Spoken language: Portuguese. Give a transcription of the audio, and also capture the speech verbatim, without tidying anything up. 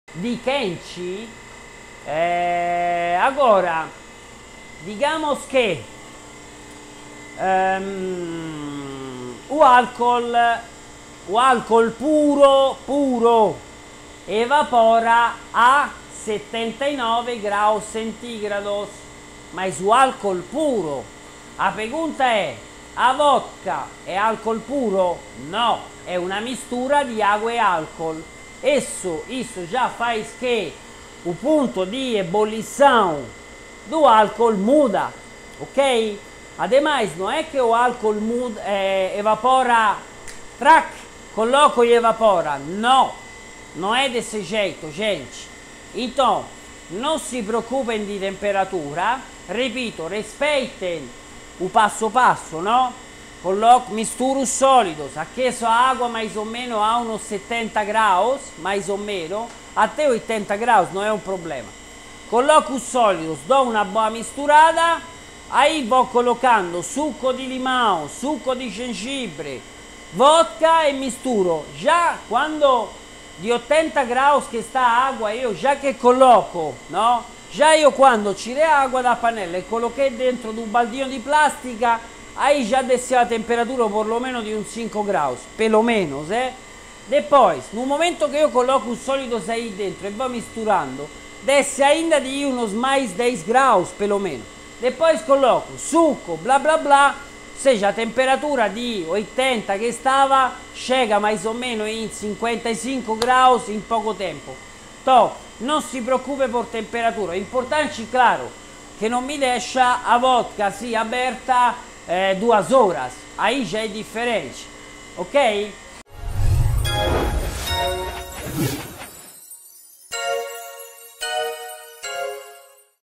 di quente, eh, agora, digamos que um, o álcool, o álcool puro, puro, evapora a setenta e nove graus centígrados, mas o álcool puro, a pergunta é, a vodka é álcool puro? Não, é uma mistura de água e álcool. Isso, isso já faz que o ponto de ebulição do álcool muda, ok? Ademais, não é que o álcool muda, é, evapora, trac, coloco e evapora. Não, não é desse jeito, gente. Então, não se preocupem de temperatura. Repito, respeitem o passo a passo, não? Coloco, misturo os sólidos, aqueço a água mais ou menos a uns setenta graus, mais ou menos, até oitenta graus não é um problema. Coloco os sólidos, dou uma boa misturada, aí vou colocando suco de limão, suco de gengibre, vodka e misturo. Já quando de ottanta graus que está a água, eu já que coloco, no? Já io quando tirei a água da panela e coloquei dentro de un baldino di plastica, aí já desceu a temperatura por lo menos de uns cinco graus, pelo menos, eh? Depois, no momento que eu coloco os sólidos aí dentro e vou misturando, desce ainda de uns mais dez graus, pelo menos. Depois coloco suco, blá blá blá, ou seja, a temperatura de oitenta que stava, chega mais ou menos em cinquanta e cinco graus in poco tempo. Então, não se preocupe por temperatura, é importante, claro, que não me deixa a vodka assim aberta eh, duas horas, aí já é diferente, ok?